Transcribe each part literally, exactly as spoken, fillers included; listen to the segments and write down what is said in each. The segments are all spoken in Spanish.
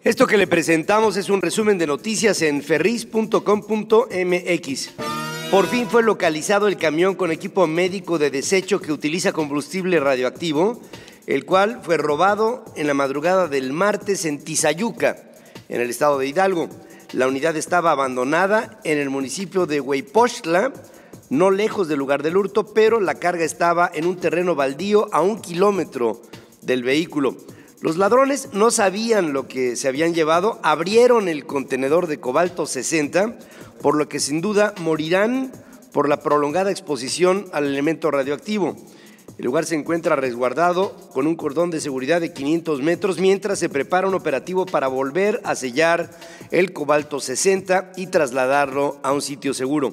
Esto que le presentamos es un resumen de noticias en ferris punto com punto mx. Por fin fue localizado el camión con equipo médico de desecho que utiliza combustible radioactivo, el cual fue robado en la madrugada del martes en Tizayuca, en el estado de Hidalgo. La unidad estaba abandonada en el municipio de Hueypochtla, no lejos del lugar del hurto, pero la carga estaba en un terreno baldío a un kilómetro del vehículo. Los ladrones no sabían lo que se habían llevado, abrieron el contenedor de cobalto sesenta, por lo que sin duda morirán por la prolongada exposición al elemento radioactivo. El lugar se encuentra resguardado con un cordón de seguridad de quinientos metros, mientras se prepara un operativo para volver a sellar el cobalto sesenta y trasladarlo a un sitio seguro.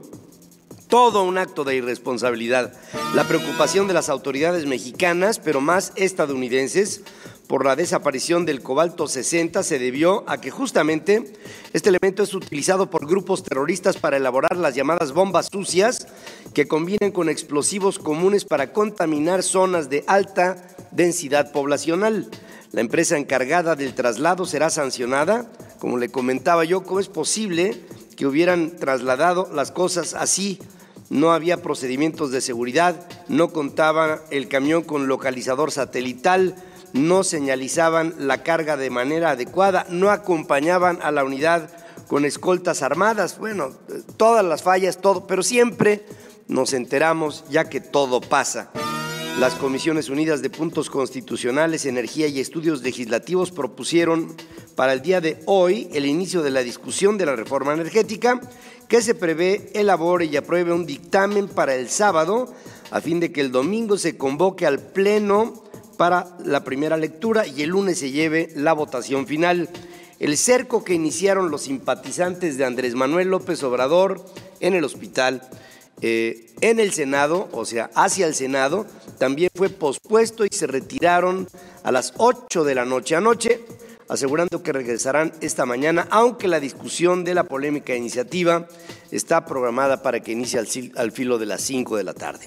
Todo un acto de irresponsabilidad. La preocupación de las autoridades mexicanas, pero más estadounidenses, por la desaparición del cobalto sesenta se debió a que justamente este elemento es utilizado por grupos terroristas para elaborar las llamadas bombas sucias, que combinan con explosivos comunes para contaminar zonas de alta densidad poblacional. La empresa encargada del traslado será sancionada. Como le comentaba yo, ¿cómo es posible que hubieran trasladado las cosas así? No había procedimientos de seguridad, no contaba el camión con localizador satelital, no señalizaban la carga de manera adecuada, no acompañaban a la unidad con escoltas armadas. Bueno, todas las fallas, todo, pero siempre nos enteramos ya que todo pasa. Las Comisiones Unidas de Puntos Constitucionales, Energía y Estudios Legislativos propusieron para el día de hoy el inicio de la discusión de la reforma energética, que se prevé elabore y apruebe un dictamen para el sábado, a fin de que el domingo se convoque al Pleno para la primera lectura y el lunes se lleve la votación final. El cerco que iniciaron los simpatizantes de Andrés Manuel López Obrador en el hospital, eh, en el Senado, o sea, hacia el Senado, también fue pospuesto y se retiraron a las ocho de la noche anoche, asegurando que regresarán esta mañana, aunque la discusión de la polémica iniciativa está programada para que inicie al, al filo de las cinco de la tarde.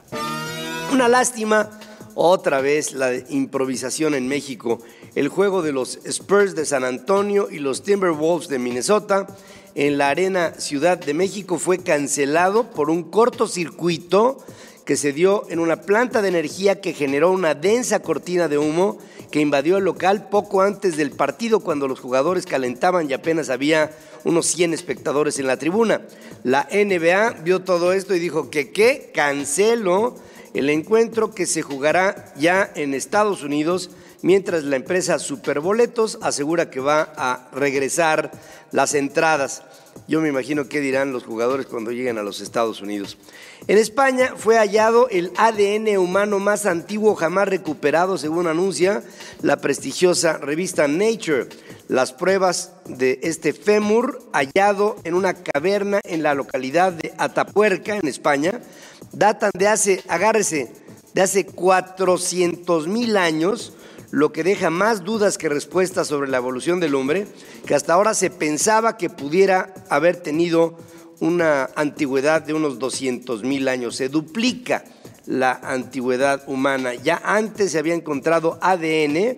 Una lástima. Otra vez la improvisación en México. El juego de los Spurs de San Antonio y los Timberwolves de Minnesota en la Arena Ciudad de México fue cancelado por un cortocircuito que se dio en una planta de energía que generó una densa cortina de humo que invadió el local poco antes del partido, cuando los jugadores calentaban y apenas había unos cien espectadores en la tribuna. La N B A vio todo esto y dijo que ¿qué? Cancelo el encuentro, que se jugará ya en Estados Unidos, mientras la empresa Superboletos asegura que va a regresar las entradas. Yo me imagino qué dirán los jugadores cuando lleguen a los Estados Unidos. En España fue hallado el A D N humano más antiguo jamás recuperado, según anuncia la prestigiosa revista Nature. Las pruebas de este fémur, hallado en una caverna en la localidad de Atapuerca, en España, datan de hace, agárrese, de hace cuatrocientos mil años, lo que deja más dudas que respuestas sobre la evolución del hombre, que hasta ahora se pensaba que pudiera haber tenido una antigüedad de unos doscientos mil años. Se duplica la antigüedad humana. Ya antes se había encontrado A D N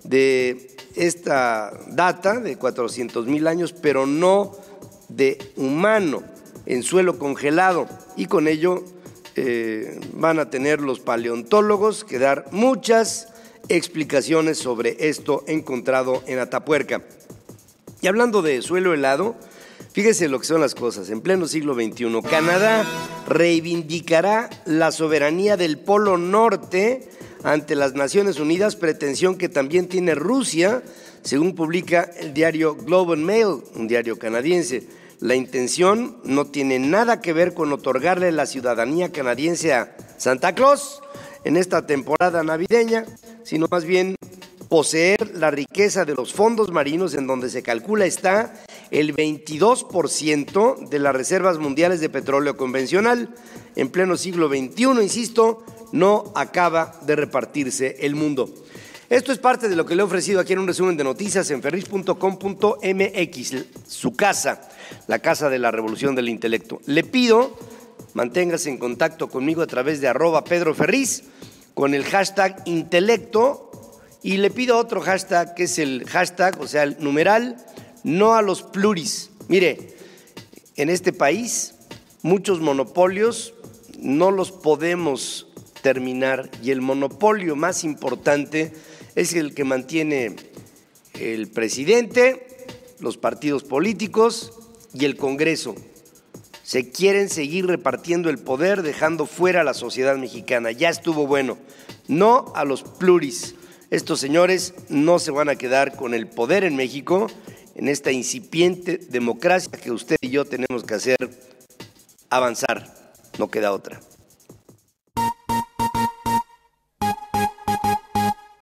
de esta data de cuatrocientos mil años, pero no de humano en suelo congelado, y con ello eh, van a tener los paleontólogos que dar muchas explicaciones sobre esto encontrado en Atapuerca. Y hablando de suelo helado, fíjese lo que son las cosas. En pleno siglo veintiuno, Canadá reivindicará la soberanía del Polo Norte ante las Naciones Unidas, pretensión que también tiene Rusia, según publica el diario Globe and Mail, un diario canadiense. La intención no tiene nada que ver con otorgarle la ciudadanía canadiense a Santa Claus en esta temporada navideña, sino más bien poseer la riqueza de los fondos marinos, en donde se calcula está el veintidós por ciento de las reservas mundiales de petróleo convencional. En pleno siglo veintiuno, insisto, no acaba de repartirse el mundo. Esto es parte de lo que le he ofrecido aquí en un resumen de noticias en ferris punto com punto mx, su casa, la casa de la revolución del intelecto. Le pido, manténgase en contacto conmigo a través de arroba Pedro Ferriz con el hashtag intelecto, y le pido otro hashtag que es el hashtag, o sea, el numeral no a los pluris. Mire, en este país muchos monopolios no los podemos terminar y el monopolio más importante es el que mantiene el presidente, los partidos políticos y el Congreso. Se quieren seguir repartiendo el poder, dejando fuera a la sociedad mexicana. Ya estuvo bueno. No a los pluris. Estos señores no se van a quedar con el poder en México, en esta incipiente democracia que usted y yo tenemos que hacer avanzar. No queda otra.